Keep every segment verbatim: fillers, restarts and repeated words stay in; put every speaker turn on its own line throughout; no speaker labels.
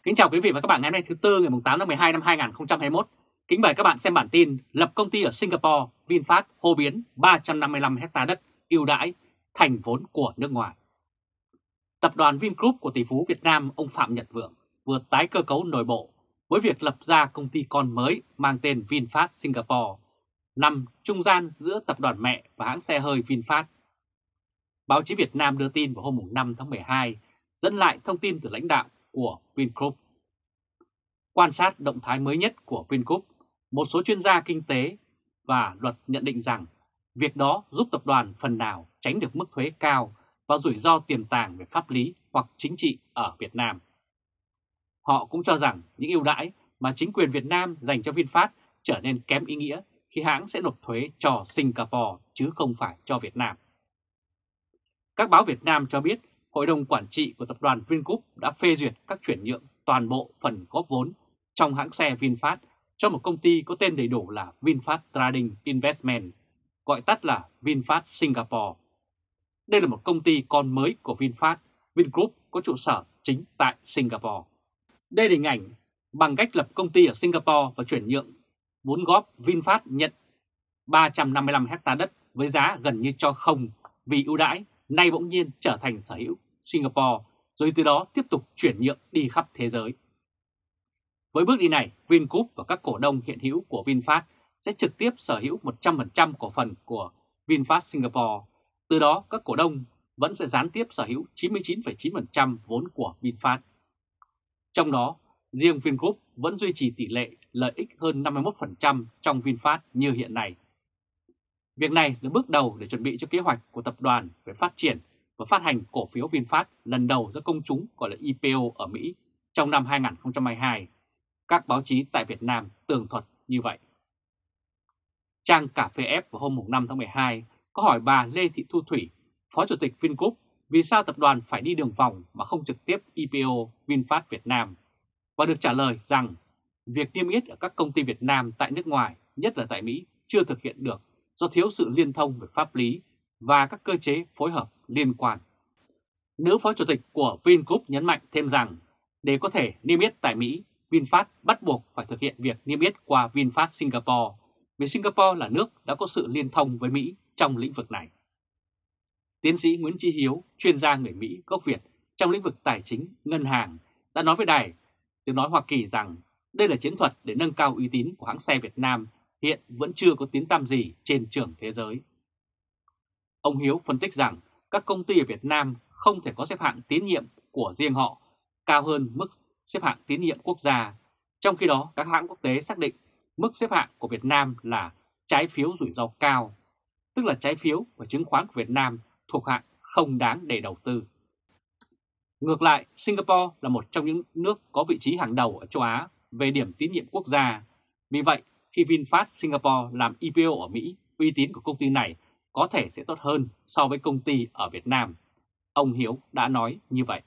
Kính chào quý vị và các bạn ngày hôm nay thứ Tư ngày tám tháng mười hai năm hai nghìn không trăm hai mươi mốt. Kính mời các bạn xem bản tin lập công ty ở Singapore, VinFast hô biến ba trăm năm mươi lăm héc ta đất ưu đãi thành vốn của nước ngoài. Tập đoàn Vingroup của tỷ phú Việt Nam ông Phạm Nhật Vượng vừa tái cơ cấu nội bộ với việc lập ra công ty con mới mang tên VinFast Singapore, nằm trung gian giữa tập đoàn mẹ và hãng xe hơi VinFast. Báo chí Việt Nam đưa tin vào hôm năm tháng mười hai dẫn lại thông tin từ lãnh đạo của Vingroup. Quan sát động thái mới nhất của Vingroup, một số chuyên gia kinh tế và luật nhận định rằng việc đó giúp tập đoàn phần nào tránh được mức thuế cao và rủi ro tiềm tàng về pháp lý hoặc chính trị ở Việt Nam. Họ cũng cho rằng những ưu đãi mà chính quyền Việt Nam dành cho VinFast trở nên kém ý nghĩa khi hãng sẽ nộp thuế cho Singapore chứ không phải cho Việt Nam. Các báo Việt Nam cho biết Hội đồng Quản trị của tập đoàn Vingroup đã phê duyệt các chuyển nhượng toàn bộ phần góp vốn trong hãng xe VinFast cho một công ty có tên đầy đủ là VinFast Trading Investment, gọi tắt là VinFast Singapore. Đây là một công ty con mới của VinFast. Vingroup có trụ sở chính tại Singapore. Đây là hình ảnh bằng cách lập công ty ở Singapore và chuyển nhượng vốn góp. VinFast nhận ba trăm năm mươi lăm héc ta đất với giá gần như cho không vì ưu đãi, nay bỗng nhiên trở thành sở hữu Singapore, rồi từ đó tiếp tục chuyển nhượng đi khắp thế giới. Với bước đi này, Vingroup và các cổ đông hiện hữu của VinFast sẽ trực tiếp sở hữu một trăm phần trăm cổ phần của VinFast Singapore. Từ đó, các cổ đông vẫn sẽ gián tiếp sở hữu chín mươi chín phẩy chín phần trăm vốn của VinFast. Trong đó, riêng Vingroup vẫn duy trì tỷ lệ lợi ích hơn năm mươi mốt phần trăm trong VinFast như hiện nay. Việc này là bước đầu để chuẩn bị cho kế hoạch của tập đoàn về phát triển và phát hành cổ phiếu VinFast lần đầu ra công chúng gọi là i pê o ở Mỹ trong năm hai nghìn không trăm hai mươi hai. Các báo chí tại Việt Nam tường thuật như vậy. Trang Cà phê ép vào hôm năm tháng mười hai có hỏi bà Lê Thị Thu Thủy, Phó Chủ tịch Vingroup, vì sao tập đoàn phải đi đường vòng mà không trực tiếp i pê o VinFast Việt Nam, và được trả lời rằng việc niêm yết ở các công ty Việt Nam tại nước ngoài, nhất là tại Mỹ, chưa thực hiện được do thiếu sự liên thông về pháp lý và các cơ chế phối hợp liên quan. Nữ Phó Chủ tịch của Vingroup nhấn mạnh thêm rằng để có thể niêm yết tại Mỹ, VinFast bắt buộc phải thực hiện việc niêm yết qua VinFast Singapore, vì Singapore là nước đã có sự liên thông với Mỹ trong lĩnh vực này. Tiến sĩ Nguyễn Chí Hiếu, chuyên gia người Mỹ gốc Việt trong lĩnh vực tài chính, ngân hàng, đã nói với Đài Tiếng nói Hoa Kỳ rằng đây là chiến thuật để nâng cao uy tín của hãng xe Việt Nam hiện vẫn chưa có tiếng tăm gì trên trường thế giới. Ông Hiếu phân tích rằng các công ty ở Việt Nam không thể có xếp hạng tín nhiệm của riêng họ cao hơn mức xếp hạng tín nhiệm quốc gia, trong khi đó các hãng quốc tế xác định mức xếp hạng của Việt Nam là trái phiếu rủi ro cao, tức là trái phiếu và chứng khoán của Việt Nam thuộc hạng không đáng để đầu tư. Ngược lại, Singapore là một trong những nước có vị trí hàng đầu ở châu Á về điểm tín nhiệm quốc gia. Vì vậy, khi VinFast Singapore làm i pê o ở Mỹ, uy tín của công ty này có thể sẽ tốt hơn so với công ty ở Việt Nam. Ông Hiếu đã nói như vậy.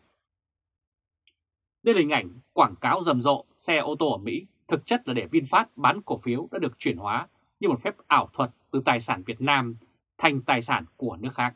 Đây là hình ảnh quảng cáo rầm rộ xe ô tô ở Mỹ, thực chất là để VinFast bán cổ phiếu đã được chuyển hóa như một phép ảo thuật từ tài sản Việt Nam thành tài sản của nước khác.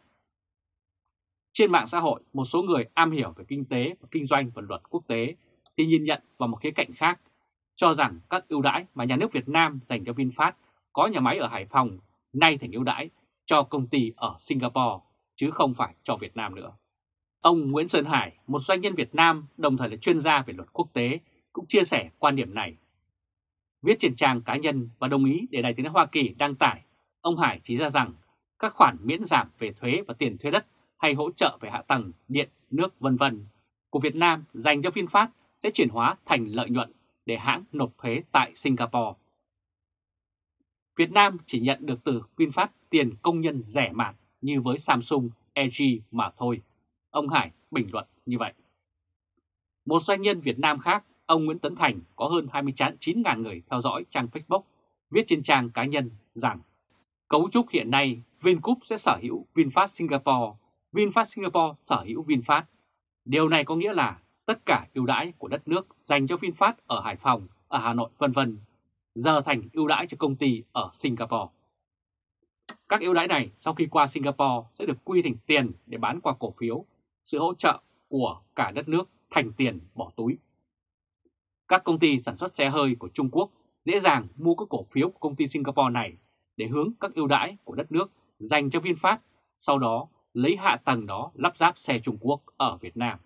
Trên mạng xã hội, một số người am hiểu về kinh tế và kinh doanh và luật quốc tế thì nhìn nhận vào một khía cạnh khác, cho rằng các ưu đãi mà nhà nước Việt Nam dành cho VinFast có nhà máy ở Hải Phòng nay thành ưu đãi cho công ty ở Singapore chứ không phải cho Việt Nam nữa. Ông Nguyễn Sơn Hải, một doanh nhân Việt Nam đồng thời là chuyên gia về luật quốc tế, cũng chia sẻ quan điểm này. Viết trên trang cá nhân và đồng ý để Đài Tiếng nói Hoa Kỳ đăng tải, ông Hải chỉ ra rằng các khoản miễn giảm về thuế và tiền thuê đất hay hỗ trợ về hạ tầng, điện, nước vân vân của Việt Nam dành cho VinFast sẽ chuyển hóa thành lợi nhuận để hãng nộp thuế tại Singapore. Việt Nam chỉ nhận được từ VinFast tiền công nhân rẻ mạt như với Samsung, lờ giê mà thôi. Ông Hải bình luận như vậy. Một doanh nhân Việt Nam khác, ông Nguyễn Tấn Thành, có hơn hai mươi chín nghìn người theo dõi trang Facebook, viết trên trang cá nhân rằng cấu trúc hiện nay Vingroup sẽ sở hữu VinFast Singapore, VinFast Singapore sở hữu VinFast. Điều này có nghĩa là tất cả ưu đãi của đất nước dành cho VinFast ở Hải Phòng, ở Hà Nội vân vân giờ thành ưu đãi cho công ty ở Singapore. Các ưu đãi này sau khi qua Singapore sẽ được quy thành tiền để bán qua cổ phiếu, sự hỗ trợ của cả đất nước thành tiền bỏ túi. Các công ty sản xuất xe hơi của Trung Quốc dễ dàng mua các cổ phiếu của công ty Singapore này để hướng các ưu đãi của đất nước dành cho VinFast, sau đó lấy hạ tầng đó lắp ráp xe Trung Quốc ở Việt Nam.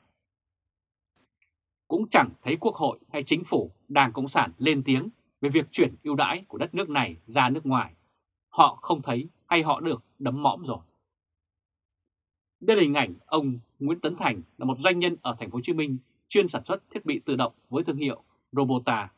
Cũng chẳng thấy Quốc hội hay Chính phủ Đảng Cộng sản lên tiếng về việc chuyển ưu đãi của đất nước này ra nước ngoài. Họ không thấy hay họ được đấm mõm rồi. Đây là hình ảnh ông Nguyễn Tấn Thành, là một doanh nhân ở thành phố Hồ Chí Minh chuyên sản xuất thiết bị tự động với thương hiệu Robota.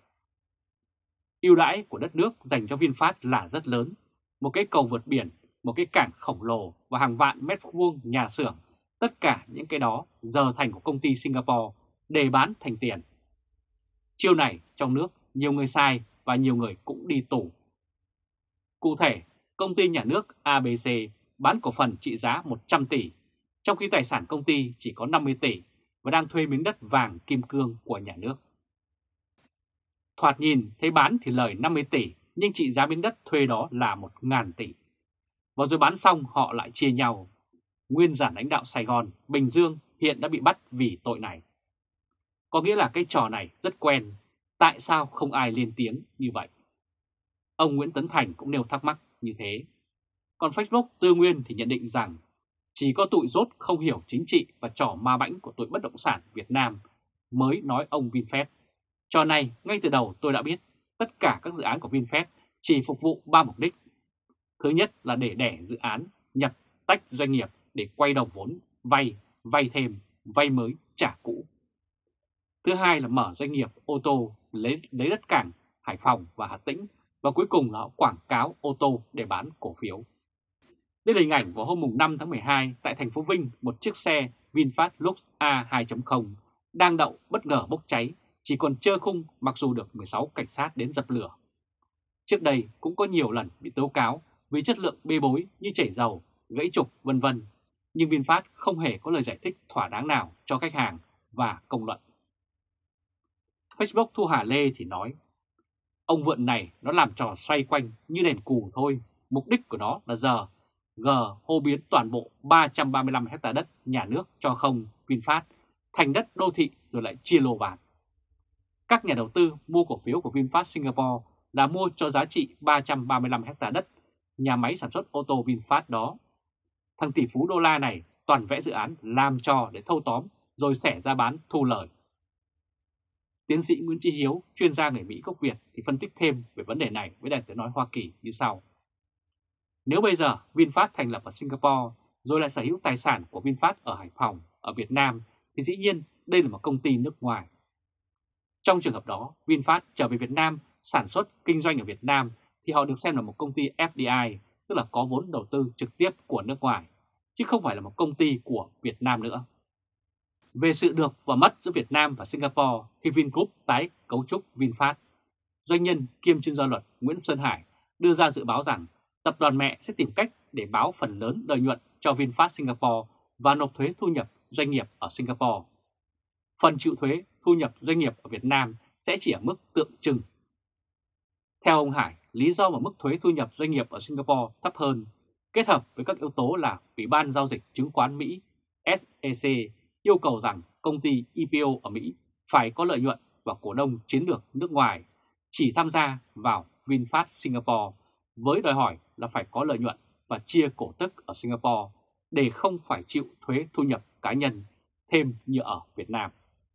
Ưu đãi của đất nước dành cho VinFast là rất lớn, một cái cầu vượt biển, một cái cảng khổng lồ và hàng vạn mét vuông nhà xưởng, tất cả những cái đó giờ thành của công ty Singapore để bán thành tiền. Chiêu này trong nước nhiều người sai và nhiều người cũng đi tù. Cụ thể, công ty nhà nước a bê xê bán cổ phần trị giá một trăm tỷ, trong khi tài sản công ty chỉ có năm mươi tỷ và đang thuê miếng đất vàng kim cương của nhà nước. Thoạt nhìn thấy bán thì lời năm mươi tỷ, nhưng trị giá miếng đất thuê đó là một nghìn tỷ. Và rồi bán xong họ lại chia nhau. Nguyên giản lãnh đạo Sài Gòn, Bình Dương hiện đã bị bắt vì tội này. Có nghĩa là cái trò này rất quen, tại sao không ai lên tiếng như vậy? Ông Nguyễn Tấn Thành cũng nêu thắc mắc như thế. Còn Facebook Tư Nguyên thì nhận định rằng chỉ có tụi dốt không hiểu chính trị và trò ma bãnh của tụi bất động sản Việt Nam mới nói ông VinFast. Trò này ngay từ đầu tôi đã biết, tất cả các dự án của VinFast chỉ phục vụ ba mục đích. Thứ nhất là để đẻ dự án, nhập tách doanh nghiệp để quay đồng vốn, vay, vay thêm, vay mới, trả cũ. Thứ hai là mở doanh nghiệp ô tô, lấy, lấy đất cảng Hải Phòng và Hà Tĩnh, và cuối cùng là quảng cáo ô tô để bán cổ phiếu. Đây là hình ảnh vào hôm năm tháng mười hai tại thành phố Vinh, một chiếc xe VinFast Lux A hai chấm không đang đậu bất ngờ bốc cháy, chỉ còn trơ khung mặc dù được mười sáu cảnh sát đến dập lửa. Trước đây cũng có nhiều lần bị tố cáo vì chất lượng bê bối như chảy dầu, gãy trục vân vân, nhưng VinFast không hề có lời giải thích thỏa đáng nào cho khách hàng và công luận. Facebook Thu Hà Lê thì nói, ông Vượn này nó làm trò xoay quanh như đèn cù thôi, mục đích của nó là giờ G hô biến toàn bộ ba trăm ba mươi lăm héc ta đất nhà nước cho không VinFast thành đất đô thị rồi lại chia lô bán. Các nhà đầu tư mua cổ phiếu của VinFast Singapore là mua cho giá trị ba trăm ba mươi lăm héc ta đất nhà máy sản xuất ô tô VinFast đó. Thằng tỷ phú đô la này toàn vẽ dự án làm trò để thâu tóm rồi xẻ ra bán thu lời. Tiến sĩ Nguyễn Chí Hiếu, chuyên gia người Mỹ gốc Việt thì phân tích thêm về vấn đề này với Đài Tiếng nói Hoa Kỳ như sau. Nếu bây giờ VinFast thành lập ở Singapore rồi lại sở hữu tài sản của VinFast ở Hải Phòng, ở Việt Nam thì dĩ nhiên đây là một công ty nước ngoài. Trong trường hợp đó, VinFast trở về Việt Nam sản xuất kinh doanh ở Việt Nam thì họ được xem là một công ty ép đê i, tức là có vốn đầu tư trực tiếp của nước ngoài, chứ không phải là một công ty của Việt Nam nữa. Về sự được và mất giữa Việt Nam và Singapore khi Vingroup tái cấu trúc VinFast, doanh nhân kiêm chuyên gia luật Nguyễn Sơn Hải đưa ra dự báo rằng tập đoàn mẹ sẽ tìm cách để báo phần lớn lợi nhuận cho VinFast Singapore và nộp thuế thu nhập doanh nghiệp ở Singapore. Phần chịu thuế thu nhập doanh nghiệp ở Việt Nam sẽ chỉ ở mức tượng trưng. Theo ông Hải, lý do mà mức thuế thu nhập doanh nghiệp ở Singapore thấp hơn, kết hợp với các yếu tố là Ủy ban Giao dịch Chứng khoán Mỹ S E C yêu cầu rằng công ty i pê o ở Mỹ phải có lợi nhuận và cổ đông chiến lược nước ngoài chỉ tham gia vào VinFast Singapore với đòi hỏi là phải có lợi nhuận và chia cổ tức ở Singapore để không phải chịu thuế thu nhập cá nhân thêm như ở Việt Nam.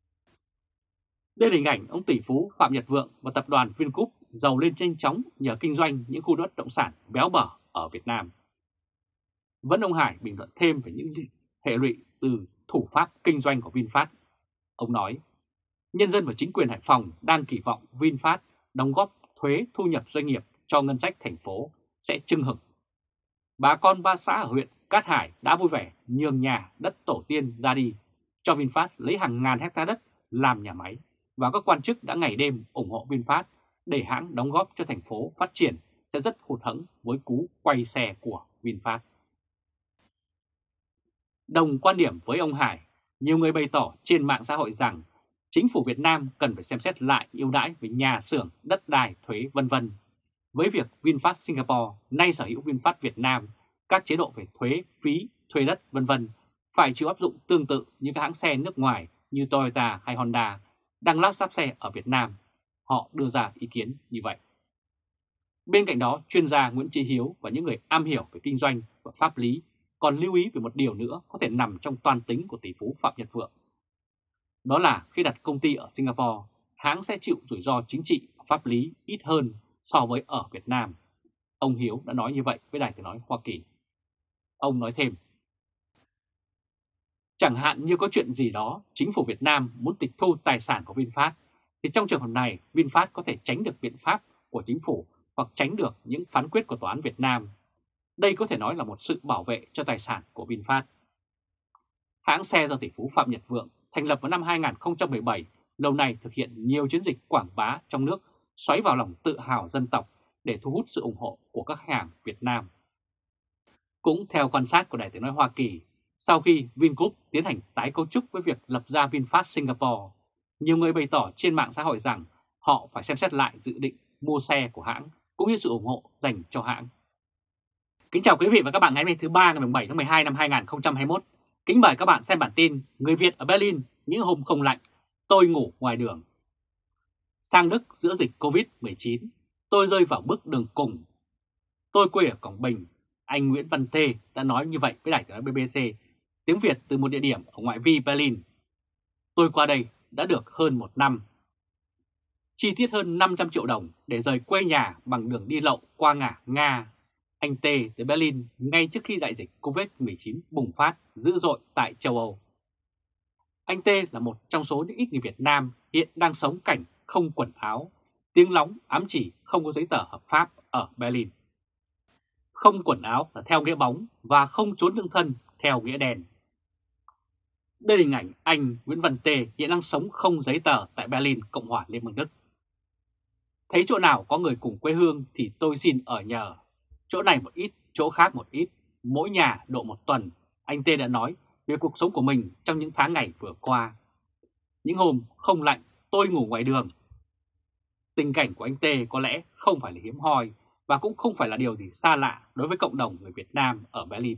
Đây là hình ảnh ông tỷ phú Phạm Nhật Vượng và tập đoàn Vingroup giàu lên nhanh chóng nhờ kinh doanh những khu đất động sản béo bở ở Việt Nam. Vẫn ông Hải bình luận thêm về những hệ lụy từ thủ pháp kinh doanh của VinFast. Ông nói, nhân dân và chính quyền Hải Phòng đang kỳ vọng VinFast đóng góp thuế thu nhập doanh nghiệp cho ngân sách thành phố sẽ chưng hửng. Bà con ba xã ở huyện Cát Hải đã vui vẻ nhường nhà đất tổ tiên ra đi, cho VinFast lấy hàng ngàn hectare đất làm nhà máy, và các quan chức đã ngày đêm ủng hộ VinFast để hãng đóng góp cho thành phố phát triển sẽ rất hụt hẫng với cú quay xe của VinFast. Đồng quan điểm với ông Hải, nhiều người bày tỏ trên mạng xã hội rằng chính phủ Việt Nam cần phải xem xét lại ưu đãi về nhà xưởng, đất đai, thuế vân vân. Với việc VinFast Singapore nay sở hữu VinFast Việt Nam, các chế độ về thuế, phí, thuê đất vân vân phải chịu áp dụng tương tự như các hãng xe nước ngoài như Toyota hay Honda đang lắp ráp xe ở Việt Nam. Họ đưa ra ý kiến như vậy. Bên cạnh đó, chuyên gia Nguyễn Chí Hiếu và những người am hiểu về kinh doanh và pháp lý còn lưu ý về một điều nữa có thể nằm trong toan tính của tỷ phú Phạm Nhật Vượng. Đó là khi đặt công ty ở Singapore, hãng sẽ chịu rủi ro chính trị và pháp lý ít hơn so với ở Việt Nam. Ông Hiếu đã nói như vậy với Đài Tiếng nói Hoa Kỳ. Ông nói thêm, chẳng hạn như có chuyện gì đó chính phủ Việt Nam muốn tịch thu tài sản của VinFast, thì trong trường hợp này VinFast có thể tránh được biện pháp của chính phủ hoặc tránh được những phán quyết của Tòa án Việt Nam. Đây có thể nói là một sự bảo vệ cho tài sản của VinFast. Hãng xe do tỷ phú Phạm Nhật Vượng thành lập vào năm hai nghìn không trăm mười bảy, lâu nay thực hiện nhiều chiến dịch quảng bá trong nước, xoáy vào lòng tự hào dân tộc để thu hút sự ủng hộ của các khách hàng Việt Nam. Cũng theo quan sát của Đài Tiếng nói Hoa Kỳ, sau khi Vingroup tiến hành tái cấu trúc với việc lập ra VinFast Singapore, nhiều người bày tỏ trên mạng xã hội rằng họ phải xem xét lại dự định mua xe của hãng cũng như sự ủng hộ dành cho hãng. Kính chào quý vị và các bạn ngày hôm nay thứ ba ngày bảy tháng mười hai năm hai nghìn không trăm hai mươi mốt. Kính mời các bạn xem bản tin Người Việt ở Berlin những hôm không lạnh, tôi ngủ ngoài đường. Sang Đức giữa dịch Covid mười chín, tôi rơi vào bước đường cùng. Tôi quê ở Quảng Bình, anh Nguyễn Văn Thê đã nói như vậy với đài tiếng nói B B C tiếng Việt từ một địa điểm ở ngoại vi Berlin. Tôi qua đây đã được hơn một năm. Chi tiết hơn năm trăm triệu đồng để rời quê nhà bằng đường đi lậu qua ngã Nga. Anh Tê tới Berlin ngay trước khi đại dịch Covid mười chín bùng phát dữ dội tại châu Âu. Anh Tê là một trong số những ít người Việt Nam hiện đang sống cảnh không quần áo, tiếng lóng ám chỉ không có giấy tờ hợp pháp ở Berlin. Không quần áo là theo nghĩa bóng và không trốn lương thân theo nghĩa đen. Đây là hình ảnh anh Nguyễn Văn Tê hiện đang sống không giấy tờ tại Berlin, Cộng hòa Liên bang Đức. Thấy chỗ nào có người cùng quê hương thì tôi xin ở nhờ. Chỗ này một ít, chỗ khác một ít, mỗi nhà độ một tuần. Anh Tê đã nói về cuộc sống của mình trong những tháng ngày vừa qua. Những hôm không lạnh, tôi ngủ ngoài đường. Tình cảnh của anh Tê có lẽ không phải là hiếm hoi và cũng không phải là điều gì xa lạ đối với cộng đồng người Việt Nam ở Berlin.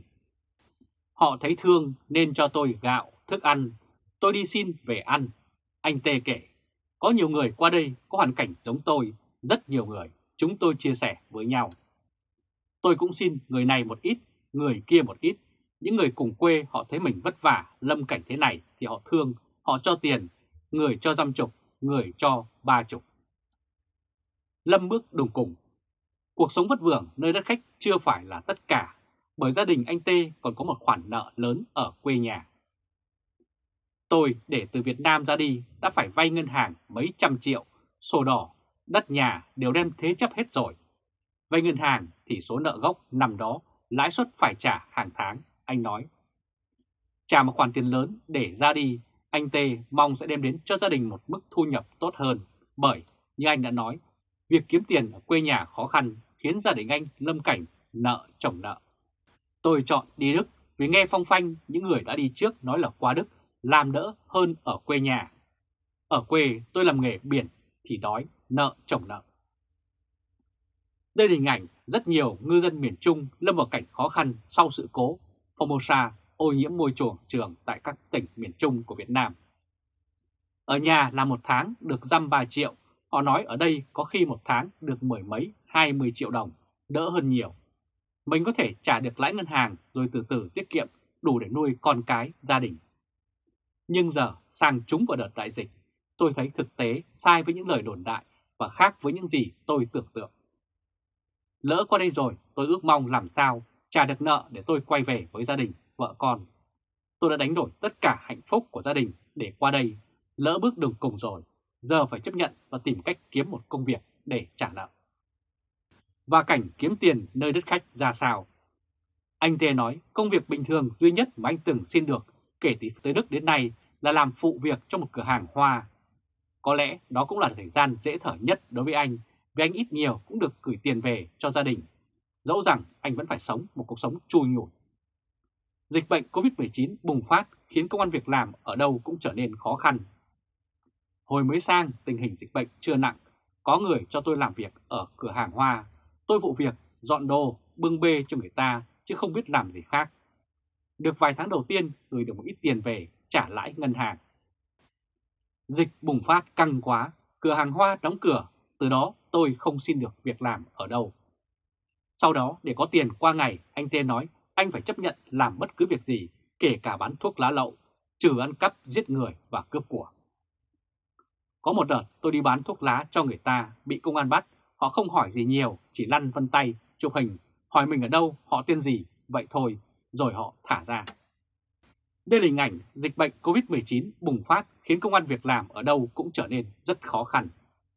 Họ thấy thương nên cho tôi gạo, thức ăn, tôi đi xin về ăn. Anh Tê kể, có nhiều người qua đây có hoàn cảnh giống tôi, rất nhiều người, chúng tôi chia sẻ với nhau. Tôi cũng xin người này một ít, người kia một ít. Những người cùng quê họ thấy mình vất vả, lâm cảnh thế này thì họ thương, họ cho tiền, người cho dăm chục, người cho ba chục. Lâm bước đường cùng. Cuộc sống vất vưởng nơi đất khách chưa phải là tất cả, bởi gia đình anh Tê còn có một khoản nợ lớn ở quê nhà. Tôi để từ Việt Nam ra đi đã phải vay ngân hàng mấy trăm triệu, sổ đỏ, đất nhà đều đem thế chấp hết rồi. Vay ngân hàng thì số nợ gốc nằm đó, lãi suất phải trả hàng tháng, anh nói. Trả một khoản tiền lớn để ra đi, anh Tê mong sẽ đem đến cho gia đình một mức thu nhập tốt hơn, bởi như anh đã nói, việc kiếm tiền ở quê nhà khó khăn khiến gia đình anh lâm cảnh nợ chồng nợ. Tôi chọn đi Đức vì nghe phong phanh những người đã đi trước nói là qua Đức làm đỡ hơn ở quê nhà. Ở quê tôi làm nghề biển thì đói, nợ chồng nợ. Đây là hình ảnh rất nhiều ngư dân miền Trung lâm vào cảnh khó khăn sau sự cố Formosa ô nhiễm môi trường trường tại các tỉnh miền Trung của Việt Nam. Ở nhà làm một tháng được dăm ba triệu, họ nói ở đây có khi một tháng được mười mấy, hai mươi triệu đồng, đỡ hơn nhiều. Mình có thể trả được lãi ngân hàng rồi từ từ tiết kiệm đủ để nuôi con cái, gia đình. Nhưng giờ sang trúng vào đợt đại dịch, tôi thấy thực tế sai với những lời đồn đại và khác với những gì tôi tưởng tượng. Lỡ qua đây rồi, tôi ước mong làm sao trả được nợ để tôi quay về với gia đình, vợ con. Tôi đã đánh đổi tất cả hạnh phúc của gia đình để qua đây, lỡ bước đường cùng rồi, giờ phải chấp nhận và tìm cách kiếm một công việc để trả nợ. Và cảnh kiếm tiền nơi đất khách ra sao? Anh Tê nói công việc bình thường duy nhất mà anh từng xin được kể từ tới Đức đến nay là làm phụ việc trong một cửa hàng hoa. Có lẽ đó cũng là thời gian dễ thở nhất đối với anh, vì anh ít nhiều cũng được gửi tiền về cho gia đình, dẫu rằng anh vẫn phải sống một cuộc sống chui nhủi. Dịch bệnh Covid mười chín bùng phát khiến công ăn việc làm ở đâu cũng trở nên khó khăn. Hồi mới sang tình hình dịch bệnh chưa nặng, có người cho tôi làm việc ở cửa hàng hoa, tôi phụ việc dọn đồ, bưng bê cho người ta chứ không biết làm gì khác. Được vài tháng đầu tiên gửi được một ít tiền về trả lãi ngân hàng. Dịch bùng phát căng quá, cửa hàng hoa đóng cửa, từ đó tôi không xin được việc làm ở đâu. Sau đó để có tiền qua ngày, anh T nói anh phải chấp nhận làm bất cứ việc gì, kể cả bán thuốc lá lậu, trừ ăn cắp, giết người và cướp của. Có một đợt tôi đi bán thuốc lá cho người ta, bị công an bắt, họ không hỏi gì nhiều, chỉ lăn vân tay, chụp hình, hỏi mình ở đâu, họ tên gì, vậy thôi, rồi họ thả ra. Đây là hình ảnh dịch bệnh Covid mười chín bùng phát khiến công ăn việc làm ở đâu cũng trở nên rất khó khăn.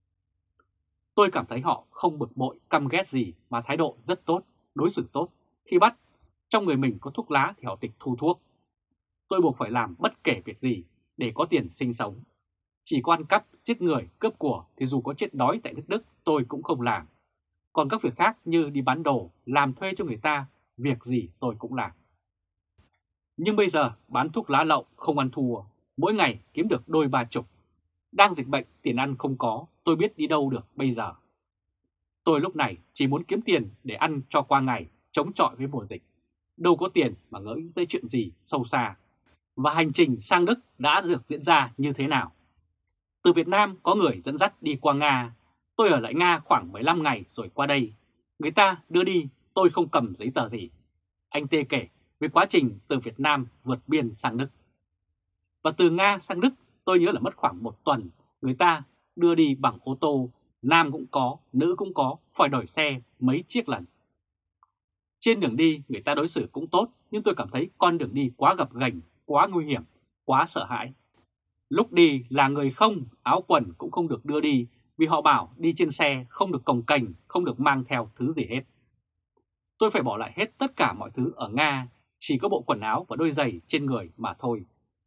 Tôi cảm thấy họ không bực bội, căm ghét gì mà thái độ rất tốt, đối xử tốt. Khi bắt, trong người mình có thuốc lá thì họ tịch thu thuốc. Tôi buộc phải làm bất kể việc gì để có tiền sinh sống. Chỉ có ăn cắp, giết người, cướp của thì dù có chết đói tại nước Đức tôi cũng không làm. Còn các việc khác như đi bán đồ, làm thuê cho người ta, việc gì tôi cũng làm. Nhưng bây giờ bán thuốc lá lậu không ăn thua, mỗi ngày kiếm được đôi ba chục. Đang dịch bệnh tiền ăn không có, tôi biết đi đâu được bây giờ. Tôi lúc này chỉ muốn kiếm tiền để ăn cho qua ngày, chống chọi với mùa dịch. Đâu có tiền mà ngẫm tới chuyện gì sâu xa. Và hành trình sang Đức đã được diễn ra như thế nào? Từ Việt Nam có người dẫn dắt đi qua Nga. Tôi ở lại Nga khoảng mười lăm ngày rồi qua đây. Người ta đưa đi, tôi không cầm giấy tờ gì. Anh T kể về quá trình từ Việt Nam vượt biên sang Đức. Và từ Nga sang Đức tôi nhớ là mất khoảng một tuần. Người ta đưa đi bằng ô tô, nam cũng có, nữ cũng có, phải đổi xe mấy chiếc lần. Trên đường đi người ta đối xử cũng tốt, nhưng tôi cảm thấy con đường đi quá gập ghềnh, quá nguy hiểm, quá sợ hãi. Lúc đi là người không, áo quần cũng không được đưa đi vì họ bảo đi trên xe không được cồng kềnh, không được mang theo thứ gì hết. Tôi phải bỏ lại hết tất cả mọi thứ ở Nga, chỉ có bộ quần áo và đôi giày trên người mà thôi.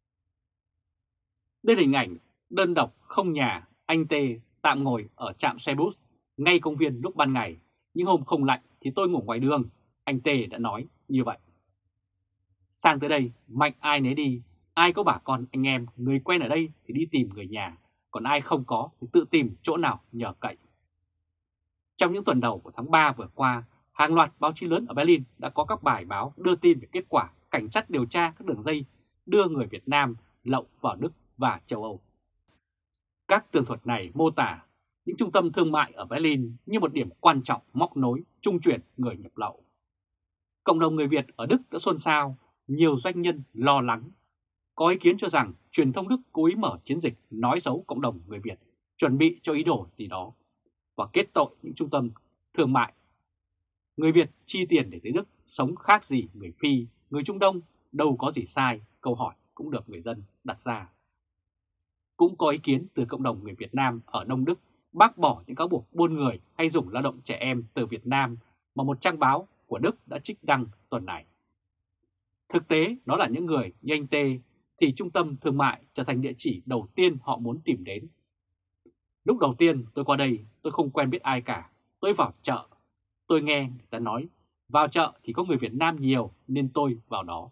Đây là hình ảnh đơn độc không nhà, anh T tạm ngồi ở trạm xe bus ngay công viên lúc ban ngày, nhưng hôm không lạnh thì tôi ngủ ngoài đường, anh T đã nói như vậy. Sang tới đây mạnh ai nấy đi, ai có bà con anh em, người quen ở đây thì đi tìm người nhà, còn ai không có thì tự tìm chỗ nào nhờ cậy. Trong những tuần đầu của tháng ba vừa qua, hàng loạt báo chí lớn ở Berlin đã có các bài báo đưa tin về kết quả cảnh sát điều tra các đường dây đưa người Việt Nam lậu vào Đức và châu Âu. Các tường thuật này mô tả những trung tâm thương mại ở Berlin như một điểm quan trọng móc nối trung chuyển người nhập lậu. Cộng đồng người Việt ở Đức đã xôn xao, nhiều doanh nhân lo lắng. Có ý kiến cho rằng truyền thông Đức cố ý mở chiến dịch nói xấu cộng đồng người Việt, chuẩn bị cho ý đồ gì đó, và kết tội những trung tâm thương mại. Người Việt chi tiền để tới Đức sống khác gì người Phi, người Trung Đông, đâu có gì sai, câu hỏi cũng được người dân đặt ra. Cũng có ý kiến từ cộng đồng người Việt Nam ở Đông Đức bác bỏ những cáo buộc buôn người hay dùng lao động trẻ em từ Việt Nam mà một trang báo của Đức đã trích đăng tuần này. Thực tế, đó là những người như anh T thì trung tâm thương mại trở thành địa chỉ đầu tiên họ muốn tìm đến. Lúc đầu tiên tôi qua đây, tôi không quen biết ai cả. Tôi vào chợ, tôi nghe người ta nói vào chợ thì có người Việt Nam nhiều nên tôi vào đó.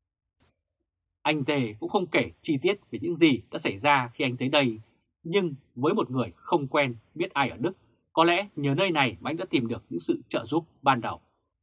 Anh T cũng không kể chi tiết về những gì đã xảy ra khi anh tới đây, nhưng với một người không quen biết ai ở Đức, có lẽ nhờ nơi này mà anh đã tìm được những sự trợ giúp ban đầu.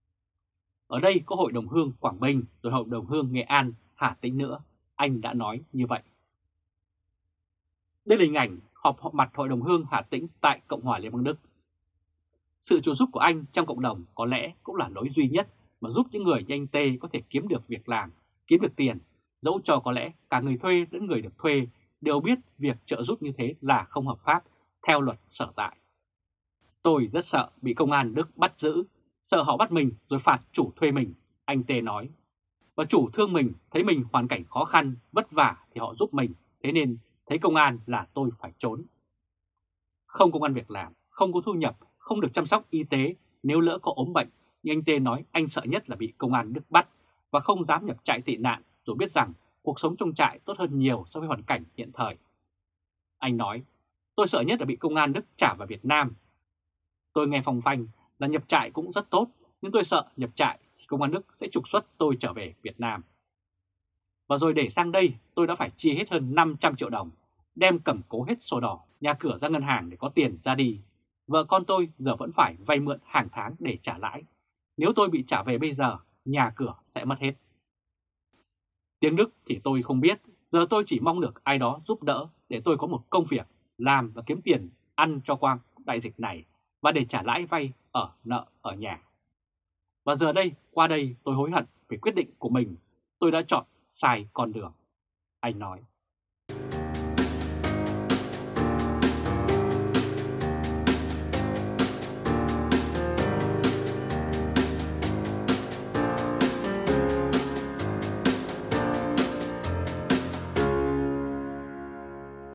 Ở đây có Hội đồng Hương Quảng Bình, rồi Hội đồng Hương Nghệ An, Hà Tĩnh nữa, anh đã nói như vậy. Đây là hình ảnh họp mặt Hội đồng Hương Hà Tĩnh tại Cộng hòa Liên bang Đức. Sự trợ giúp của anh trong cộng đồng có lẽ cũng là lối duy nhất mà giúp những người như anh T có thể kiếm được việc làm, kiếm được tiền, dẫu cho có lẽ cả người thuê lẫn người được thuê đều biết việc trợ giúp như thế là không hợp pháp theo luật sở tại. Tôi rất sợ bị công an Đức bắt giữ, sợ họ bắt mình rồi phạt chủ thuê mình, anh T nói. Và chủ thương mình thấy mình hoàn cảnh khó khăn, vất vả thì họ giúp mình, thế nên thấy công an là tôi phải trốn. Không công ăn việc làm, không có thu nhập, không được chăm sóc y tế, nếu lỡ có ốm bệnh, nhưng anh T nói anh sợ nhất là bị công an Đức bắt và không dám nhập trại tị nạn, dù biết rằng cuộc sống trong trại tốt hơn nhiều so với hoàn cảnh hiện thời. Anh nói, tôi sợ nhất là bị công an Đức trả vào Việt Nam. Tôi nghe phong phanh là nhập trại cũng rất tốt, nhưng tôi sợ nhập trại thì công an Đức sẽ trục xuất tôi trở về Việt Nam. Và rồi để sang đây tôi đã phải chi hết hơn năm trăm triệu đồng, đem cầm cố hết sổ đỏ, nhà cửa ra ngân hàng để có tiền ra đi. Vợ con tôi giờ vẫn phải vay mượn hàng tháng để trả lãi. Nếu tôi bị trả về bây giờ, nhà cửa sẽ mất hết. Tiếng Đức thì tôi không biết, giờ tôi chỉ mong được ai đó giúp đỡ, để tôi có một công việc làm và kiếm tiền ăn cho quang đại dịch này và để trả lãi vay ở nợ ở nhà. Và giờ đây, qua đây tôi hối hận về quyết định của mình, tôi đã chọn sai con đường, anh nói.